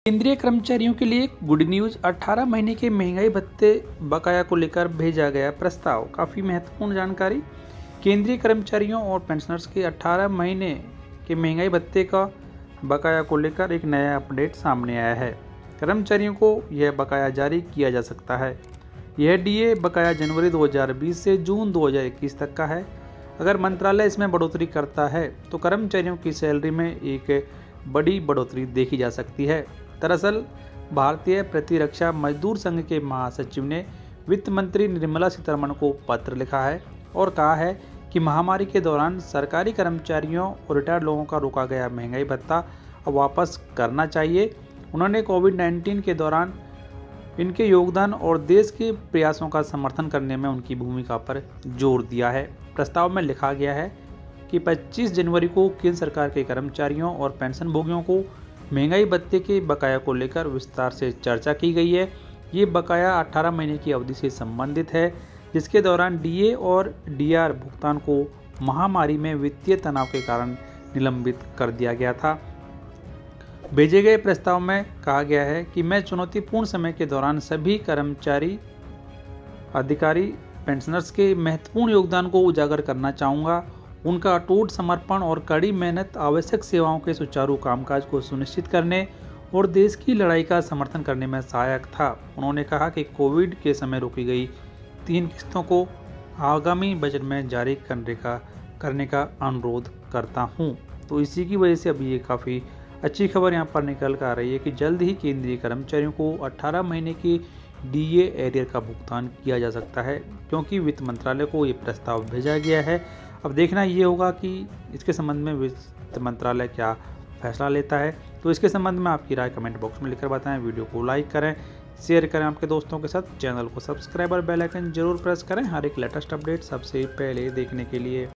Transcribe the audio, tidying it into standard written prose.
केंद्रीय कर्मचारियों के लिए गुड न्यूज। 18 महीने के महंगाई भत्ते बकाया को लेकर भेजा गया प्रस्ताव। काफ़ी महत्वपूर्ण जानकारी। केंद्रीय कर्मचारियों और पेंशनर्स के 18 महीने के महंगाई भत्ते का बकाया को लेकर एक नया अपडेट सामने आया है। कर्मचारियों को यह बकाया जारी किया जा सकता है। यह डीए बकाया जनवरी 2020 से जून 2021 तक का है। अगर मंत्रालय इसमें बढ़ोतरी करता है तो कर्मचारियों की सैलरी में एक बड़ी बढ़ोतरी देखी जा सकती है। दरअसल भारतीय प्रतिरक्षा मजदूर संघ के महासचिव ने वित्त मंत्री निर्मला सीतारमण को पत्र लिखा है और कहा है कि महामारी के दौरान सरकारी कर्मचारियों और रिटायर्ड लोगों का रोका गया महंगाई भत्ता अब वापस करना चाहिए। उन्होंने कोविड-19 के दौरान इनके योगदान और देश के प्रयासों का समर्थन करने में उनकी भूमिका पर जोर दिया है। प्रस्ताव में लिखा गया है कि 25 जनवरी को केंद्र सरकार के कर्मचारियों और पेंशन भोगियों को महंगाई भत्ते के बकाया को लेकर विस्तार से चर्चा की गई है। ये बकाया 18 महीने की अवधि से संबंधित है, जिसके दौरान डीए और डीआर भुगतान को महामारी में वित्तीय तनाव के कारण निलंबित कर दिया गया था। भेजे गए प्रस्ताव में कहा गया है कि मैं चुनौतीपूर्ण समय के दौरान सभी कर्मचारी, अधिकारी, पेंशनर्स के महत्वपूर्ण योगदान को उजागर करना चाहूँगा। उनका अटूट समर्पण और कड़ी मेहनत आवश्यक सेवाओं के सुचारू कामकाज को सुनिश्चित करने और देश की लड़ाई का समर्थन करने में सहायक था। उन्होंने कहा कि कोविड के समय रोकी गई 3 किस्तों को आगामी बजट में जारी करने का अनुरोध करता हूं। तो इसी की वजह से अभी ये काफ़ी अच्छी खबर यहाँ पर निकल कर आ रही है कि जल्द ही केंद्रीय कर्मचारियों को 18 महीने की डीए एरियर का भुगतान किया जा सकता है, क्योंकि वित्त मंत्रालय को ये प्रस्ताव भेजा गया है। अब देखना ये होगा कि इसके संबंध में वित्त मंत्रालय क्या फैसला लेता है। तो इसके संबंध में आपकी राय कमेंट बॉक्स में लिखकर बताएं। वीडियो को लाइक करें, शेयर करें आपके दोस्तों के साथ। चैनल को सब्सक्राइब और बेल आइकन जरूर प्रेस करें हर एक लेटेस्ट अपडेट सबसे पहले देखने के लिए।